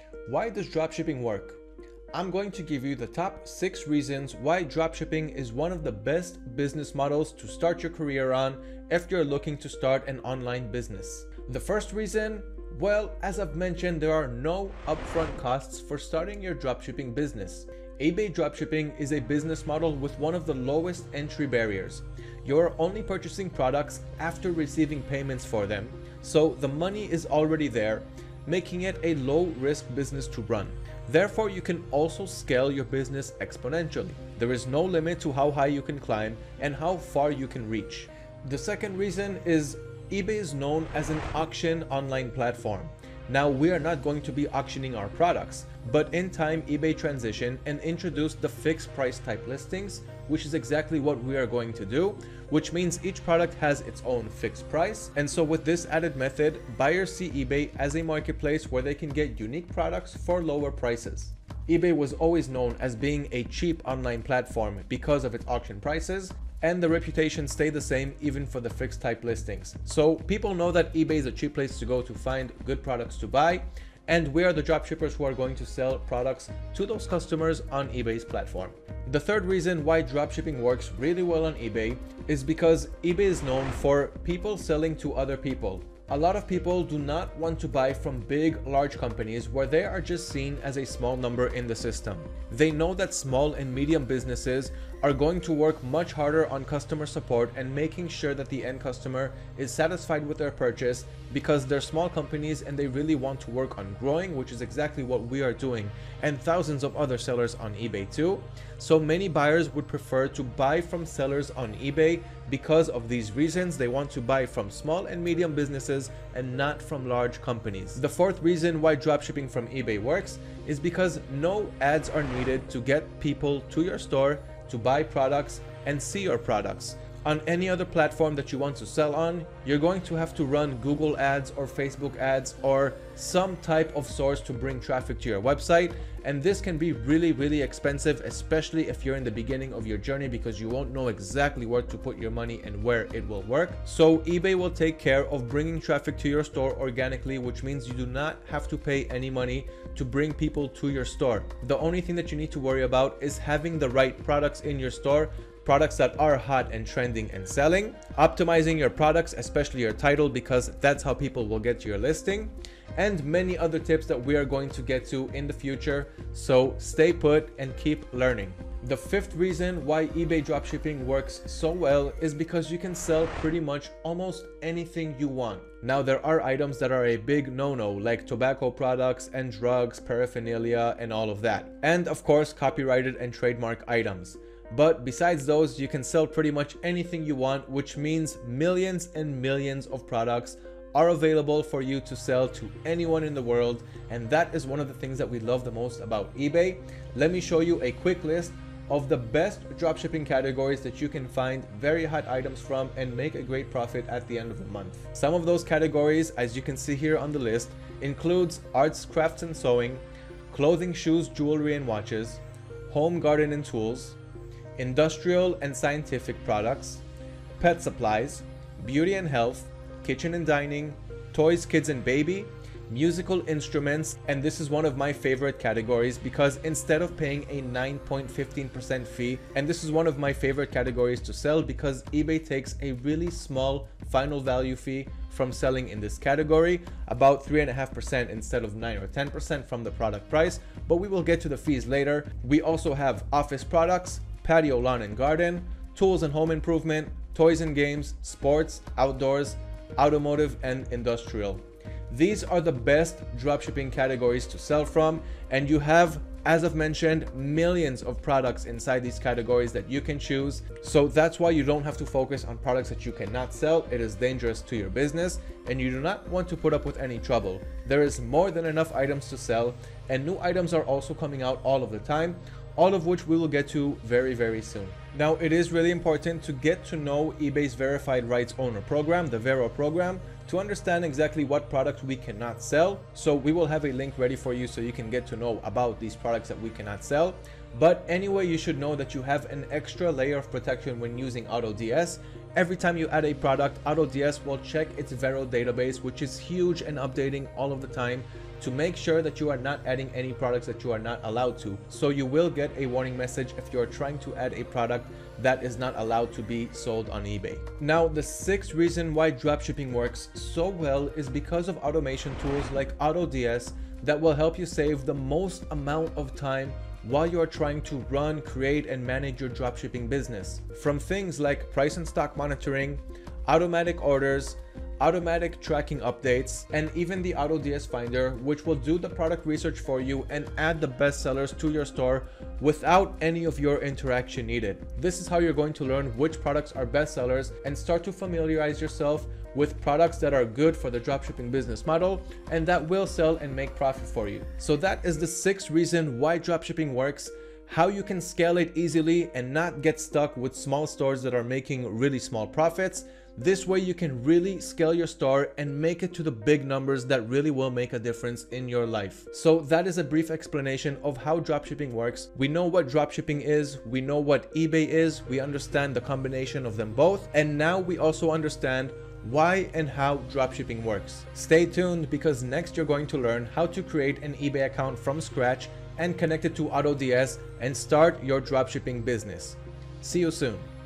Why does dropshipping work? I'm going to give you the top 6 reasons why dropshipping is one of the best business models to start your career on if you're looking to start an online business. The first reason, well, as I've mentioned, there are no upfront costs for starting your dropshipping business. eBay dropshipping is a business model with one of the lowest entry barriers. You're only purchasing products after receiving payments for them, so the money is already there, making it a low-risk business to run. Therefore, you can also scale your business exponentially. There is no limit to how high you can climb and how far you can reach. The second reason is eBay is known as an auction online platform. Now, we are not going to be auctioning our products, but in time eBay transitioned and introduced the fixed price type listings, which is exactly what we are going to do, which means each product has its own fixed price. And so with this added method, buyers see eBay as a marketplace where they can get unique products for lower prices. eBay was always known as being a cheap online platform because of its auction prices, and the reputation stayed the same even for the fixed type listings. So people know that eBay is a cheap place to go to find good products to buy, and we are the dropshippers who are going to sell products to those customers on eBay's platform. The third reason why dropshipping works really well on eBay is because eBay is known for people selling to other people. A lot of people do not want to buy from big, large companies where they are just seen as a small number in the system. They know that small and medium businesses are going to work much harder on customer support and making sure that the end customer is satisfied with their purchase because they're small companies and they really want to work on growing, which is exactly what we are doing, and thousands of other sellers on eBay too. So many buyers would prefer to buy from sellers on eBay because of these reasons. They want to buy from small and medium businesses and not from large companies. The fourth reason why dropshipping from eBay works is because no ads are needed to get people to your store to buy products and see your products. On any other platform that you want to sell on, you're going to have to run Google ads or Facebook ads or some type of source to bring traffic to your website. And this can be really, really expensive, especially if you're in the beginning of your journey, because you won't know exactly where to put your money and where it will work. So eBay will take care of bringing traffic to your store organically, which means you do not have to pay any money to bring people to your store. The only thing that you need to worry about is having the right products in your store, products that are hot and trending and selling, optimizing your products, especially your title, because that's how people will get to your listing, and many other tips that we are going to get to in the future. So stay put and keep learning. The fifth reason why eBay dropshipping works so well is because you can sell pretty much almost anything you want. Now, there are items that are a big no-no, like tobacco products and drugs, paraphernalia, and all of that. And of course, copyrighted and trademark items. But besides those, you can sell pretty much anything you want, which means millions and millions of products are available for you to sell to anyone in the world. And that is one of the things that we love the most about eBay. Let me show you a quick list of the best dropshipping categories that you can find very hot items from and make a great profit at the end of the month. Some of those categories, as you can see here on the list, includes arts, crafts and sewing, clothing, shoes, jewelry and watches, home, garden and tools, industrial and scientific products, pet supplies, beauty and health, kitchen and dining, toys, kids and baby, musical instruments, and this is one of my favorite categories because instead of paying a 9.15% fee, and this is one of my favorite categories to sell because eBay takes a really small final value fee from selling in this category, about 3.5% instead of 9 or 10% from the product price, but we will get to the fees later. We also have office products, patio, lawn and garden, tools and home improvement, toys and games, sports, outdoors, automotive and industrial. These are the best dropshipping categories to sell from, and you have, as I've mentioned, millions of products inside these categories that you can choose. So that's why you don't have to focus on products that you cannot sell. It is dangerous to your business and you do not want to put up with any trouble. There is more than enough items to sell, and new items are also coming out all of the time, all of which we will get to very, very soon. Now, it is really important to get to know eBay's Verified Rights Owner program, the Vero program, to understand exactly what products we cannot sell. So we will have a link ready for you so you can get to know about these products that we cannot sell. But anyway, you should know that you have an extra layer of protection when using AutoDS. Every time you add a product, AutoDS will check its Vero database, which is huge and updating all of the time, to make sure that you are not adding any products that you are not allowed to. So you will get a warning message if you're trying to add a product that is not allowed to be sold on eBay. Now, the sixth reason why dropshipping works so well is because of automation tools like AutoDS that will help you save the most amount of time while you are trying to run, create, and manage your dropshipping business. From things like price and stock monitoring, automatic orders, automatic tracking updates, and even the AutoDS Finder, which will do the product research for you and add the best sellers to your store without any of your interaction needed. This is how you're going to learn which products are best sellers and start to familiarize yourself with products that are good for the dropshipping business model and that will sell and make profit for you. So that is the sixth reason why dropshipping works, how you can scale it easily and not get stuck with small stores that are making really small profits. This way you can really scale your store and make it to the big numbers that really will make a difference in your life. So that is a brief explanation of how dropshipping works. We know what dropshipping is, we know what eBay is, we understand the combination of them both, and now we also understand why and how dropshipping works. Stay tuned because next you're going to learn how to create an eBay account from scratch and connect it to AutoDS and start your dropshipping business. See you soon.